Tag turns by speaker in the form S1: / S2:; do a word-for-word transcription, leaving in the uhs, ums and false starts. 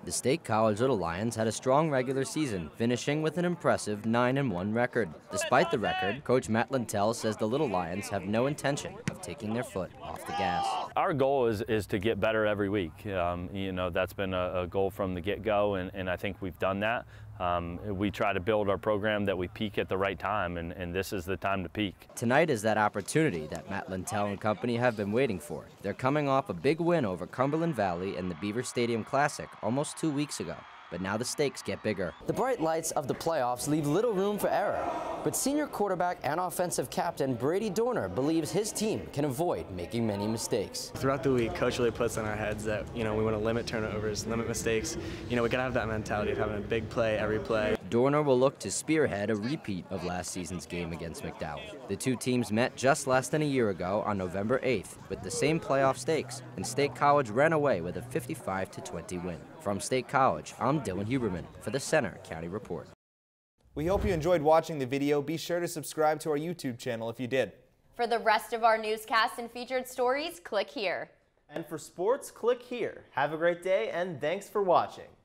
S1: The State College Little Lions had a strong regular season, finishing with an impressive nine and one record. Despite the record, Coach Matt Lentell says the Little Lions have no intention of taking their foot off the gas.
S2: Our goal is, is to get better every week. Um, you know, that's been a, a goal from the get-go, and, and I think we've done that. Um, we try to build our program that we peak at the right time, and, and this is the time to peak.
S1: Tonight is that opportunity that Matt Lentell and company have been waiting for. They're coming off a big win over Cumberland Valley in the Beaver Stadium Classic almost two weeks ago. But now the stakes get bigger.
S3: The bright lights of the playoffs leave little room for error, but senior quarterback and offensive captain Brady Dorner believes his team can avoid making many mistakes.
S4: Throughout the week, Coach really puts in our heads that, you know, we want to limit turnovers, limit mistakes. You know, we gotta have that mentality of having a big play every play.
S1: Dorner will look to spearhead a repeat of last season's game against McDowell. The two teams met just less than a year ago on November eighth with the same playoff stakes, and State College ran away with a fifty-five to twenty win. From State College, I'm Dylan Huberman for the Center County Report.
S5: We hope you enjoyed watching the video. Be sure to subscribe to our YouTube channel if you did.
S6: For the rest of our newscasts and featured stories, click here.
S7: And for sports, click here. Have a great day, and thanks for watching.